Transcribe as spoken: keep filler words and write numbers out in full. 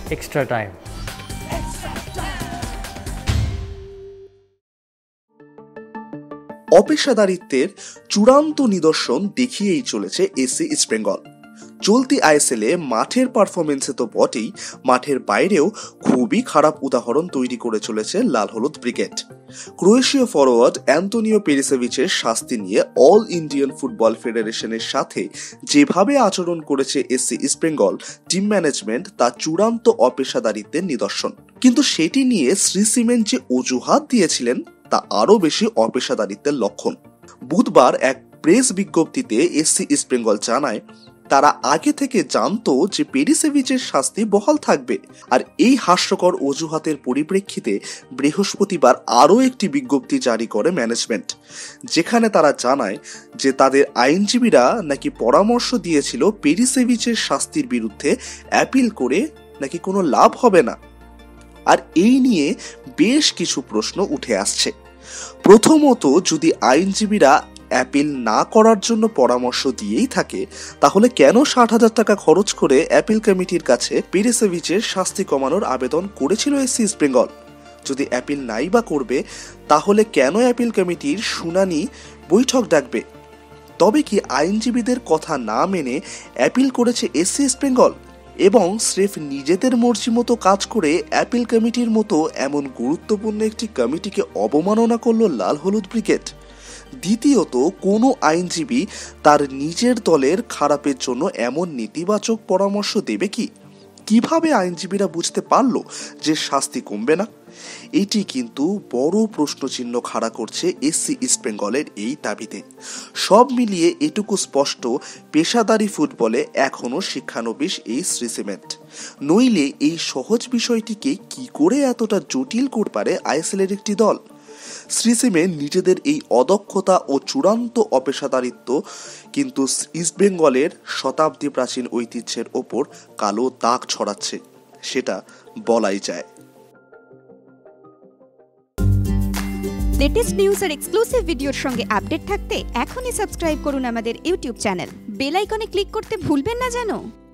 extra time. অপেশাদারিত্বের চূড়ান্ত নিদর্শন দেখিয়েই চলেছে এসসি ইস্টবেঙ্গল। চলতি আইএসএলে মাঠের পারফরমেন্সে তো বটেই, মাঠের বাইরেও খুবই খারাপ উদাহরণ তৈরি করে চলেছে লাল হলুদ ব্রিগেড। ক্রোয়েশীয় ফরোয়ার্ড অ্যান্তোনিও পেরিসেভিচের শাস্তি নিয়ে অল ইন্ডিয়ান ফুটবল ফেডারেশনের সাথে যেভাবে আচরণ করেছে এসসি ইস্টবেঙ্গল টিম ম্যানেজমেন্ট তা চূড়ান্ত অপেশাদারিত্বের নিদর্শন। কিন্তু সেটি নিয়ে শ্রী সিমেন্ট যে অজুহাত দিয়েছিলেন তা আরও বেশি অপেশাদারিত্বের লক্ষণ। বুধবার এক প্রেস বিজ্ঞপ্তিতে এসসি ইস্টবেঙ্গল জানায় তারা আগে থেকে জানতো যে পেরিসেভিচের শাস্তি বহাল থাকবে। আর এই হাস্যকর অজুহাতের পরিপ্রেক্ষিতে বৃহস্পতিবার আরও একটি বিজ্ঞপ্তি জারি করে ম্যানেজমেন্ট, যেখানে তারা জানায় যে তাদের আইনজীবীরা নাকি পরামর্শ দিয়েছিল পেরিসেভিচের শাস্তির বিরুদ্ধে অ্যাপিল করে নাকি কোনো লাভ হবে না। আর এই নিয়ে বেশ কিছু প্রশ্ন উঠে আসছে। প্রথমত, যদি আইনজীবীরা অ্যাপিল না করার জন্য পরামর্শ দিয়েই থাকে, তাহলে কেন ষাট হাজার টাকা খরচ করে অ্যাপিল কমিটির কাছে পেরিসেভিচের শাস্তি কমানোর আবেদন করেছিল এসসি ইস্টবেঙ্গল? যদি অ্যাপিল নাই বা করবে, তাহলে কেন অ্যাপিল কমিটির শুনানি বৈঠক ডাকবে? তবে কি আইনজীবীদের কথা না মেনে অ্যাপিল করেছে এসসি ইস্টবেঙ্গল এবং স্রেফ নিজেদের মর্জি মতো কাজ করে অ্যাপিল কমিটির মতো এমন গুরুত্বপূর্ণ একটি কমিটিকে অবমাননা করলো লাল হলুদ ব্রিগেড? দ্বিতীয়ত, কোনো আইনজীবী তার নিজের দলের খারাপের জন্য এমন নেতিবাচক পরামর্শ দেবে কি? কিভাবে আইনজীবীরা বুঝতে পারলো যে শাস্তি কমবে না? এটি কিন্তু বড় প্রশ্নচিহ্ন খাড়া করছে এসসি ইস্টবেঙ্গলের এই দাবিতে। সব মিলিয়ে এটুকু স্পষ্ট, পেশাদারি ফুটবলে এখনও শিক্ষানবিশ এই শ্রী সিমেন্ট। নইলে এই সহজ বিষয়টিকে কি করে এতটা জটিল করতে পারে আইএসএলের একটি দল? শ্রী সিমেন্ট নিজেদের এই অদক্ষতা ও চূড়ান্ত অপেশাদারিত্ব কিন্তু ইস্টবেঙ্গলের শতাব্দী প্রাচীন ঐতিহ্যের ওপর কালো দাগ ছড়াচ্ছে, সেটা বলাই যায়। লেটেস্ট নিউজ আর এক্সক্লুসিভ ভিডিওর সঙ্গে আপডেট থাকতে এখনই সাবস্ক্রাইব করুন আমাদের ইউটিউব চ্যানেল। বেল আইকনে ক্লিক করতে ভুলবেন না যেন।